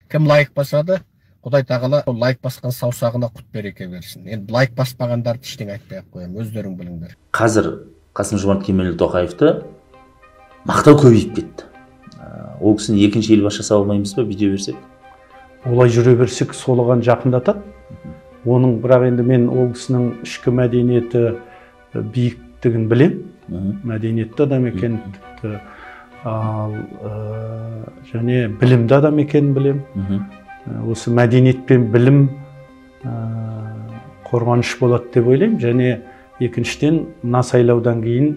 Кім лайк басады, Құдай тағала лайк басқан саусағына құт береке берсін. Енді лайк баспағандарды ештеңе айтпай ақ қоямын, өздерің біліңдер. Қазір Қасым-Жомарт Кемелұлы Тоқаевты мақтау көбейіп кетті. Ол кісіні екінші елбасы жасап алмаймыз ба, видео берсек? Олай жүре берсек, солыған жақындатады. Оның бірақ енді мен ол кісінің ішкі мәдениеті биіктігін білем. Мәдениетті адам екенін, және білімді адам екенін білем. Осы мәдениет пен білім қорғаныш болады деп ойлаймын. Және екіншіден, мына сайлаудан кейін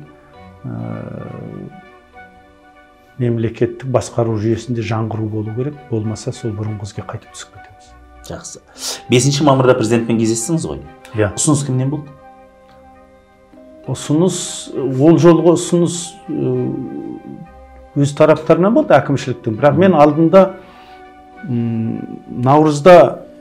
мемлекеттік басқару жүйесінде жаңғыру болу керек. Болмаса сол бұрынғы бізге қайтып түсіп кетеміз. Жақсы. 5 мамырда президентпен кездестіңіз ғой? Иә. Ұсыныс кімнен болды? Ұсыныс, ол жолғы ұсыныс өз тараптарынан болды, әкімшіліктің. Бірақ мен алдында наурызда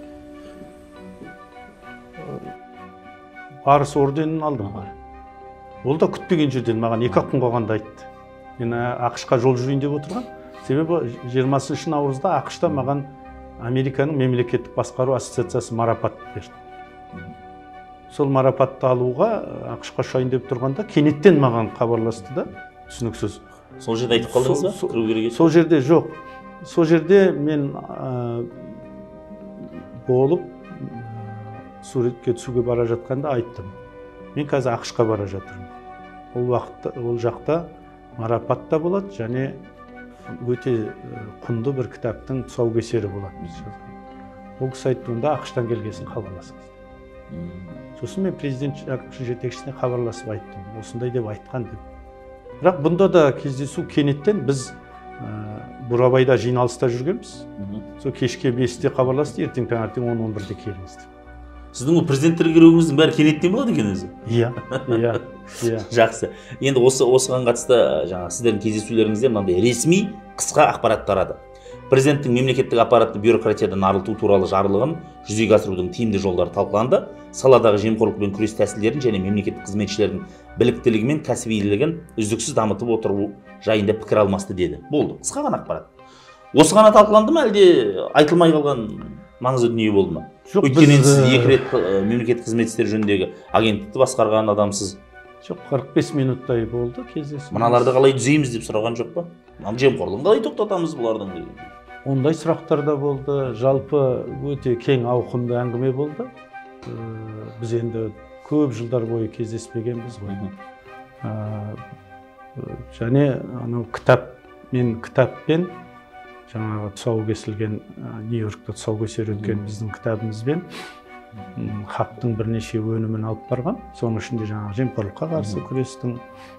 Барыс орденін алдым. Ол да күтпеген жерден маған 2 күн қалғанда айтты. Мен ақш-қа жол жүрейін деп отырған. Себебі 20 наурызда ақш-та маған Американың мемлекеттік басқару ассоциациясы марапат берді. Сол марапатты алуға ақш-қа ұшайын деп тұрғанда кенеттен маған хабарласты да, түсініксіз. Сол жерде айтып қалдыңыз ба? Кіру керек еді? Сол жерде жоқ. Сол жерде мен болып суретке түсуге бара жатқанда айттым. Мен қазір ақш-қа бара жатырмын. Ол жақта марапат та болады, және өте құнды бір кітаптың тұсаукесері болады. Ол кісі айтты, онда ақш-тан келгесін хабарласыңыз. Сосын мен президент жетекшісіне хабарласып айттым, осындай деп айтқан деп. Бірақ бұнда да кездесу кенеттен біз Бурабайда жиналыста жүргенбіз. Сол кешке 5-те хабарласты, ертең таңертең 10-11-де келіңіз деп. Сіздің президенттерге келуіңіздің бәрі кенеттен болады екен өзі? Иә. Жақсы. Енді осыған қатысты сіздердің кездесулеріңізде мынандай ресми қысқа ақпарат тарады. Президенттің мемлекеттік аппаратты бюрократиядан арылту туралы жарлығын жүзеге асырудың тиімді жолдары талқыланды. Саладағы жемқорлықпен күрес тәсілдерін және мемлекеттік қызметшілердің біліктілігі мен кәсібилігін үздіксіз дамытып отыру жайында пікір алмасты деді. Болды. Қысқа ғана ақпарат. Осы ғана талқыланды ма, әлде айтылмай қалған маңызды дүние болды ма? Өйткені сіз 2 рет мемлекеттік қызмет істері жөніндегі агенттікті басқарған адамсыз. Жоқ, 45 минуттай болды кездесу. Мыналарды қалай түзейміз деп сұраған жоқ па? Жемқорлығын қалай тоқтатамыз бұлардың деген? Ондай сұрақтар да болды. Жалпы өте кең ауқымды әңгіме болды. Біз енді көп жылдар бойы кездеспегенбіз ғой. Және кітаппен жаңағы тұсауы кесілген, Нью-Йоркта тұсауы кесер өткен біздің кітабымызбен хақтың бірнеше өнімін алып барған. Соның ішінде жаңағы жемқорлыққа қарсы күрестің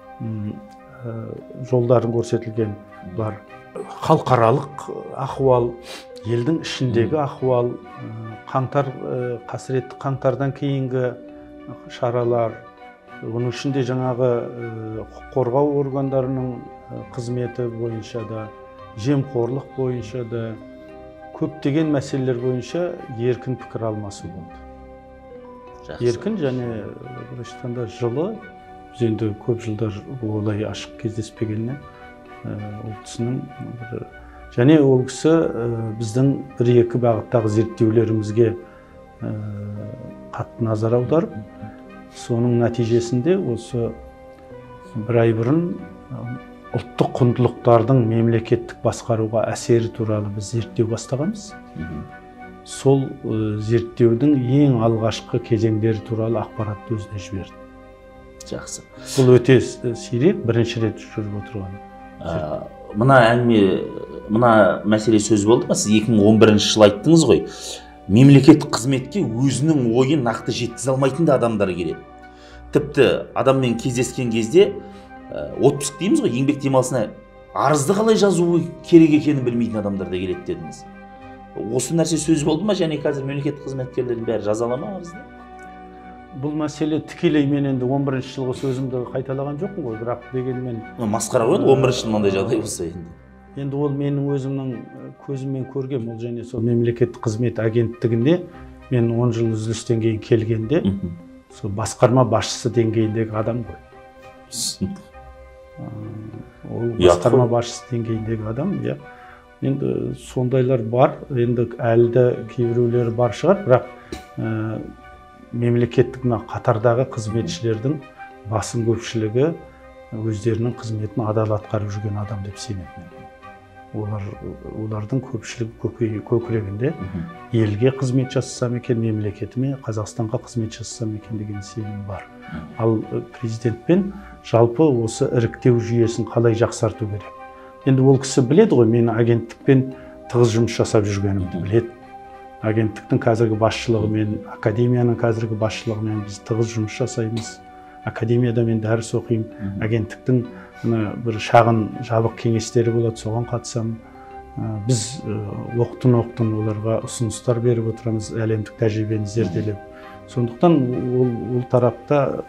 жолдарын көрсетілген бар. Халықаралық ахуал, елдің ішіндегі ахуал, қасіретті қаңтардан кейінгі шаралар, оның ішінде жаңағы құқық қорғау органдарының қызметі бойынша да, жемқорлық бойынша да, көптеген мәселелер бойынша еркін пікір алмасу болды. Еркін және былайша жылы, біз енді көп жылдар олай ашық кездеспегеннен ол кісінің және ол кісі біздің 1-2 бағыттағы зерттеулерімізге қатты назар аударып, соның нәтижесінде осы 1 ай бұрын ұлттық құндылықтардың мемлекеттік басқаруға әсері туралы біз зерттеу бастағанбыз. Сол зерттеудің ең алғашқы кезеңдері туралы ақпаратты өзіне жіберді. Жақсы. Бұл өте сирек, бірінші рет жүріп отырған. Мына мәселе сөз болды ма? Сіз 2011 жылы айттыңыз ғой. Мемлекеттік қызметке өзінің ойын нақты жеткізе алмайтын да адамдар келеді. Тіпті адаммен кездескен кезде отпуск дейміз ғой, еңбек демалысына арызды қалай жазу керек екенін білмейтін адамдар да келеді дедіңіз. Осы нәрсе сөз болды ма, және қазір мемлекеттік қызметкерлердің бәрі жазала ма арызды? Бұл мәселе тікелей мен енді 11 жылғы сөзімді қайталаған жоқпын ғой, бірақ дегенмен масқара ғой 11 жыл мынандай жағдай болса енді. Енді ол менің өзімнің көзіммен көргем, ол және сол мемлекеттік қызмет агенттігінде мен 10 жыл үзілістен кейін келгенде сол басқарма басшысы деңгейіндегі адам ғой. Ол басқарма басшысы деңгейіндегі адам, енді сондайлар бар, енді әлі де кейбіреулері бар шығар, бірақ мемлекеттік қатардағы қызметшілердің басым көпшілігі өздерінің қызметін адал атқарып жүрген адам деп сенемін. Олардың көпшілігі көкірегінде елге қызмет жасасам екен, мемлекетіме, Қазақстанға қызмет жасасам екен деген сенім бар. Ал президентпен жалпы осы іріктеу жүйесін қалай жақсарту керек? Енді ол кісі біледі ғой, мен агенттікпен тығыз жұмыс жасап жүргенімді біледі. Агенттіктің қазіргі басшылығымен, академияның қазіргі басшылығымен біз тығыз жұмыс жасаймыз. Академияда мен дәріс оқимын. Агенттіктің бір шағын жабық кеңестері болады, соған қатысамын. Біз оқтын оларға ұсыныстар беріп отырамыз, әлемдік тәжірибені зерделеп. Сондықтан ол тарапта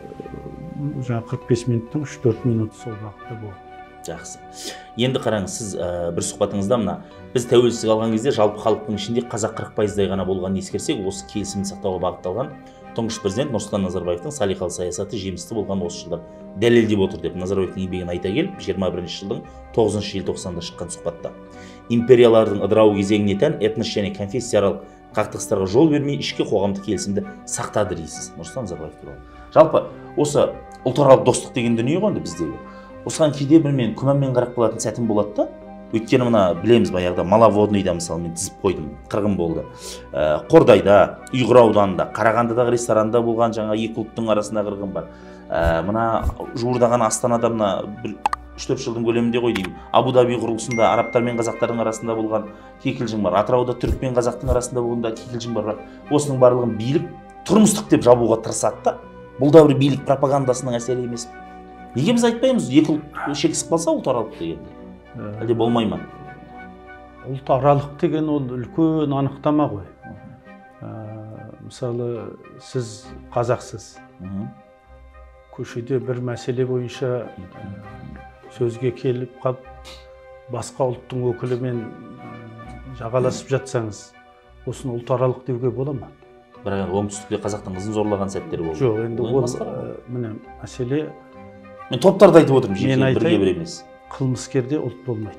45 минуттың 3-4 минут сол уақытта болды. Жақсы. Енді қараңыз, сіз бір сұхбатыңызда мына біз тәуелсіздік алған кезде жалпы халықтың ішінде қазақ 40%-дай ғана болғанын ескерсек, осы келісімді сақтауға бағытталған тұңғыш президент Нұрсұлтан Назарбаевтың салиқалы саясаты жемісті болған осы жылдар дәлелдеп отыр деп Назарбаевтың еңбегін айта келіп, 21 жылдың 9 желтоқсанда шыққан сұхбатта империялардың ыдырауы кезеңіне тән этнос және конфессияаралық қақтығыстарға жол бермей ішкі қоғамдық келісімді сақтады дейсіз Нұрсұлтан Назарбаев туралы. Жалпы осы ұлтаралық достық деген дүние ғой біздегі. Осыған кейде мен күмәнмен қарап қалатын сәтім болады да. Өйткені мына білеміз баяғыда Маловодныйда мысалы мен тізіп қойдым, қырғын болды. Қордайда, Ұйғыр ауданында, Қарағандыдағы ресторанда болған жаңа екі ұлттың арасында қырғын бар. Мына жуырдаған Астанада мына 3-4 жылдың көлемінде ғой деймін. Абу-Даби құрылысында арабтар мен қазақтардың арасында болған кикілжің бар. Атырауда түрік пен қазақтың арасында болғанда кикілжің бар. Осының барлығын билік тұрмыстық деп жабуға тырысады да. Бұл да бір билік пропагандасының әсері емес. Неге біз айтпаймыз, екі ұлт шекісіп қалса ұлтаралық дегенде? Әлде болмай ма? Ұлтаралық деген ол үлкен анықтама ғой. Мысалы, сіз қазақсыз. Көшеде бір мәселе бойынша сөзге келіп қалып, басқа ұлттың өкілімен жағаласып жатсаңыз, осыны ұлтаралық деуге бола ма? Бірақ оңтүстікте қазақтың қызын зорлаған сәттері болды. Жоқ, енді ол міне мәселе. Мен топтарды айтып отырмын, жеке бірге бір емес. Қылмыскерде ұлт болмайды.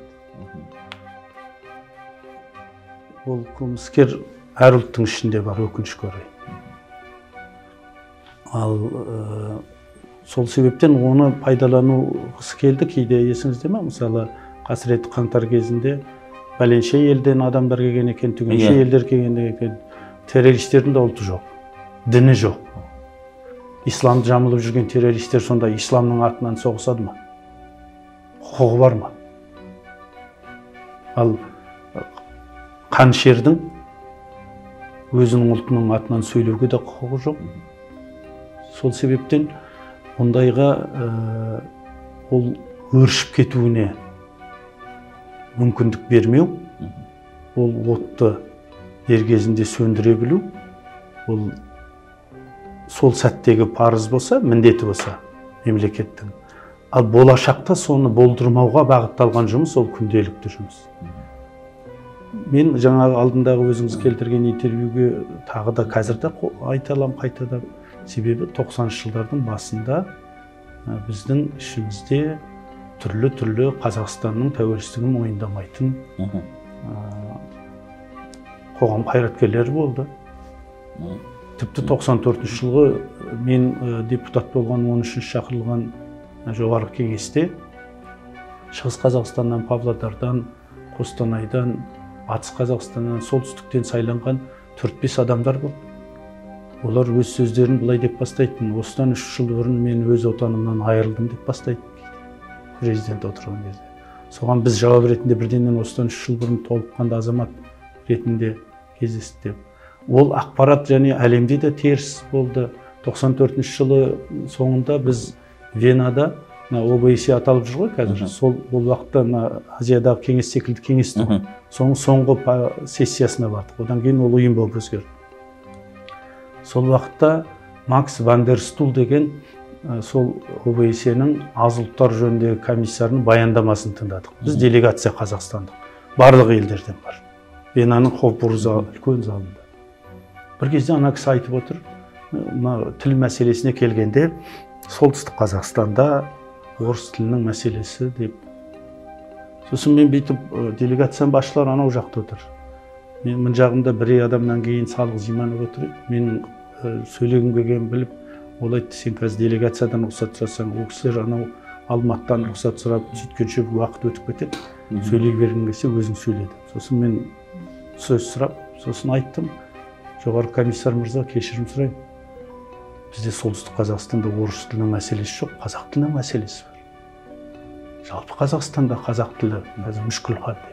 Ол қылмыскер әр ұлттың ішінде бар, өкінішке орай. Ал сол себептен оны пайдалануғысы келді. Кейде есіңізде ме? Мысалы, қасіретті қаңтар кезінде бәленше елден адамдар келген екен, түгенше елдер келген екен. Террористердің де ұлты жоқ, діні жоқ. Исламды жамылып жүрген террористер сонда исламның атынан соғысады ма? Құқығы бар ма? Ал қанішердің өзінің ұлтының атынан сөйлеуге де құқығы жоқ. Сол себептен ондайға ол өршіп кетуіне мүмкіндік бермеу, ол отты дер кезінде сөндіре білу, ол сол сәттегі парыз болса, міндеті болса мемлекеттің. Ал болашақта соны болдырмауға бағытталған жұмыс ол күнделікті жұмыс. Мен жаңағы алдындағы өзіңіз келтірген интервьюге тағы да қазірде айталам қайтадан. Себебі 90-шы жылдардың басында біздің ішімізде түрлі Қазақстанның тәуелсіздігін мойындамайтын қоғам қайраткерлері болды. Тіпті 94 жылғы мен депутат болған 13-ші шақырылған жоғарғы кеңесте Шығыс Қазақстаннан, Павлодардан, Қостанайдан, Батыс Қазақстаннан, солтүстіктен сайланған 4-5 адамдар болды. Олар өз сөздерін былай деп бастайтын: осыдан 3 жыл бұрын мен өз отанымнан айырылдым деп бастайтын президент отырған кезде. Соған біз жауап ретінде бірденнен осыдан 3 жыл бұрын толыққанды азамат ретінде кездесті деп. Ол ақпарат және әлемде де теріс болды. 94 жылы соңында біз Венада, ОБСЕ аталып жүр ғой қазір. Сол уақытта Азиядағы кеңес секілді кеңестің соңғы сессиясына бардық. Одан кейін ол ұйым болып өзгерді. Сол уақытта Макс Ван дер Стул деген сол ОБСЕ-нің аз ұлттар жөніндегі комиссарының баяндамасын тыңдадық. Біз делегация қазақстандық. Барлық елдерден бар. Венаның Хопур үлкен залында. Bir кезде ана кісі айтып отыр, тіл мәселесіне келгенде солтүстік Қазақстанда орыс тілінің мәселесі деп Сосын мен бүйтіп делегацияның басшылары анау жақта отыр. Мен мына жағымда бір адамнан кейін Салық Зиманов отыр. Мен сөйлегім келгенін біліп, ол айтты, сен қазір делегациядан рұқсат сұрасаң, ол кісілер анау Алматыдан рұқсат сұрап, сөйткенше уақыт өтіп кетеді. Сөйлей бергің келсе өзің сөйледі. Сосын мен сөз сұрап, сосын айттым, жоғары комиссар мырза, кешірім сұраймын. Бізде солтүстік Қазақстанда орыс тілінің мәселесі жоқ, қазақ тілінің мәселесі бар. Жалпы Қазақстанда қазақ тілі қазір мүшкіл халде.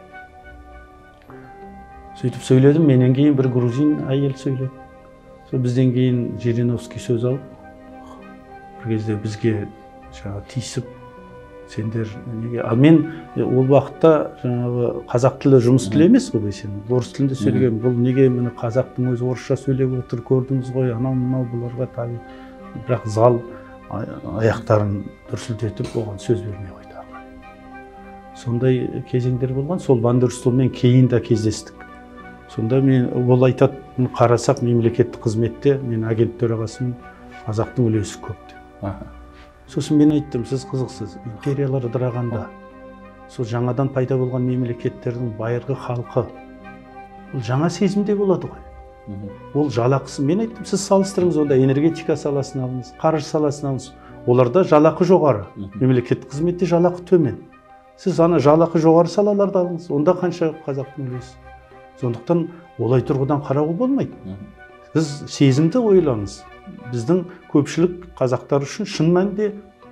Сөйтіп сөйледім, менен кейін бір грузин әйел сөйледі. Бізден кейін Жириновский сөз алып, бір кезде бізге тиісіп, сендер неге... Ал мен ол уақытта қазақ тілі жұмыс тілі емес ғой, сен орыс тілінде сөйлеген. Бұл неге мені қазақтың өзі орысша сөйлеп отыр, көрдіңіз ғой, анау бұларға таби. Бірақ зал аяқтарын дүрсілтетіп, оған сөз бермей қойды. Сондай кезеңдер болған. Сол Бандерстолмен кейін де кездестік. Сонда мен ол айтады, қарасақ мемлекеттік қызметте мен агент төрағасымын, қазақтың үлесі көп деп. Сосын мен айттым, сіз қызықсыз, империялар ыдырағанда, сол жаңадан пайда болған мемлекеттердің байырғы халқы, ол жаңа сезімде болады ғой. Ол жалақысы, мен айттым, сіз салыстырыңыз, онда энергетика саласын алыңыз, қаржы саласын алыңыз. Оларда жалақы жоғары, мемлекеттік қызметте жалақы төмен. Сіз ана жалақы жоғары салаларды алыңыз, онда қанша қазақтың үлесі. Сондықтан олай тұрғыдан қарауға болмайды. Сіз сезімді ойлаңыз. Біздің көпшілік қазақтар үшін шын мәнінде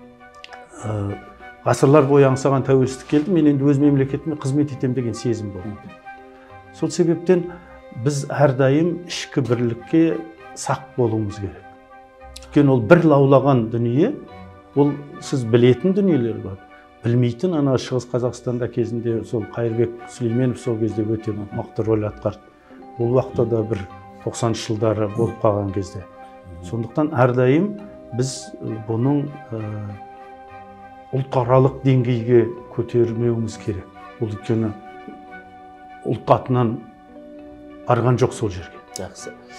ғасырлар бойы аңсаған тәуелсіздік келді, мен енді өз мемлекетіме қызмет етем деген сезім болды. Сол себептен біз әрдайым ішкі бірлікке сақ болуымыз керек. Өйткені ол бір лаулаған дүние, ол сіз білетін дүниелер бар. Білмейтін ана Шығыс Қазақстанда кезінде сол Қайырбек Сүлейменов сол кезде өте мықты рөл атқарды. Ол уақытта да бір 90-шы жылдары болып қалған кезде. Сондықтан әрдайым біз бұның ұлтаралық деңгейге көтермеуіміз керек. Ол өйткені ұлт атынан барған жоқ сол жерге. Жақсы.